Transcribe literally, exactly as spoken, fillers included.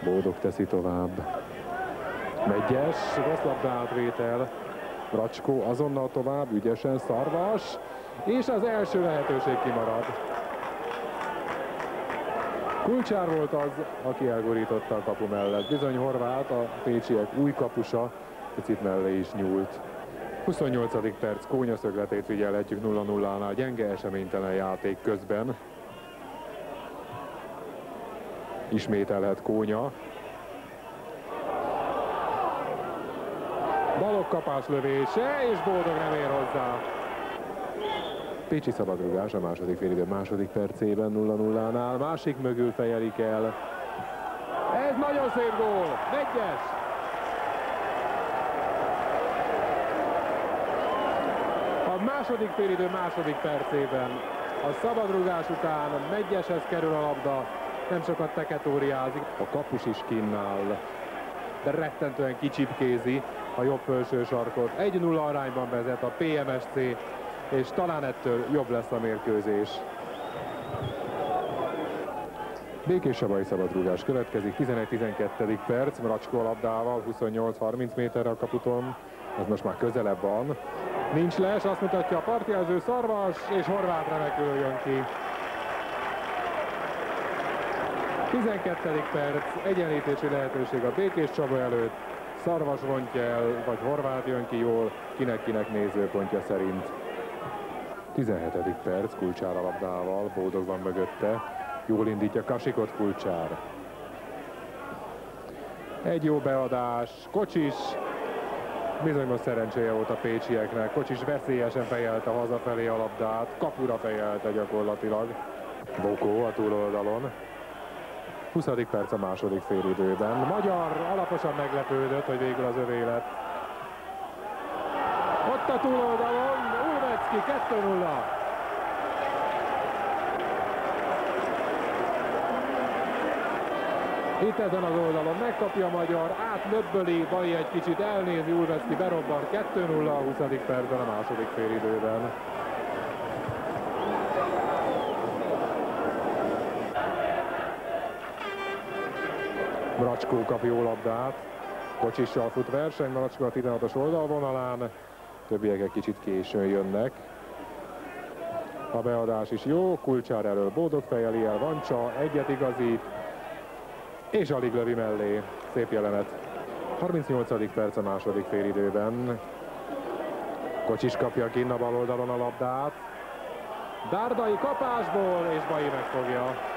Bódog teszi tovább. Megyes, rossz labda átvétel. Bracskó azonnal tovább, ügyesen Szarvas, és az első lehetőség kimarad. Kulcsár volt az, aki elgurította a kapu mellett. Bizony Horváth, a pécsiek új kapusa, picit mellé is nyúlt. huszonnyolcadik perc, Kónya szögletét figyelhetjük nulla nullánál, gyenge, eseménytelen játék közben. Ismételhet Kónya. Balokkapás lövése, és Bódog nem ér hozzá. Pécsi szabadrugás a második félidő második percében nulla nullánál, másik mögül fejelik el. Ez nagyon szép gól, Megyes! A második félidő második percében a szabadrugás után Megyeshez kerül a labda, nem sokat teketóriázik, a kapus is kinnál, de rettentően kicsipkézi a jobb felső sarkot. egy nulla arányban vezet a pé em es cé, és talán ettől jobb lesz a mérkőzés. Békés-Csabai szabadrúgás következik, tizenegy-tizenkettedik perc, Bracskó labdával, huszonnyolc harminc méterre a kaputon, ez most már közelebb van. Nincs les, azt mutatja a partjelző, Szarvas, és Horváth remekül jön ki. tizenkettedik perc, egyenlítési lehetőség a Békés-Csaba előtt, Szarvas rontja el, vagy Horváth jön ki jól, kinek-kinek nézőpontja szerint. tizenhetedik perc, Kulcsár a labdával, Bódog van mögötte, jól indítja Kasikot Kulcsár. Egy jó beadás, Kocsis, bizony most szerencséje volt a pécsieknek, Kocsis veszélyesen fejelte hazafelé a labdát, kapura fejelte gyakorlatilag. Bokó a túloldalon. huszadik perc a második félidőben. Magyar alaposan meglepődött, hogy végül az övé lett. Ott a túloldalon, Ulvecki kettő nulla. Itt ezen az oldalon megkapja Magyar, átnöbböli, Bali egy kicsit elnézi, Ulvecki berobban, kettő nulla a huszadik percben a második félidőben. Bracskó kap jó labdát, Kocsissal fut verseny, Bracskó a tizenhatos oldalvonalán, többiek egy kicsit későn jönnek. A beadás is jó, Kulcsár elől Bódog fejeli el, Vancsa, egyet igazít, és alig lövi mellé. Szép jelenet. harmincnyolcadik perc a második félidőben. Kocsis kapja kinn a bal oldalon a labdát. Dárdai kapásból, és Bai megfogja.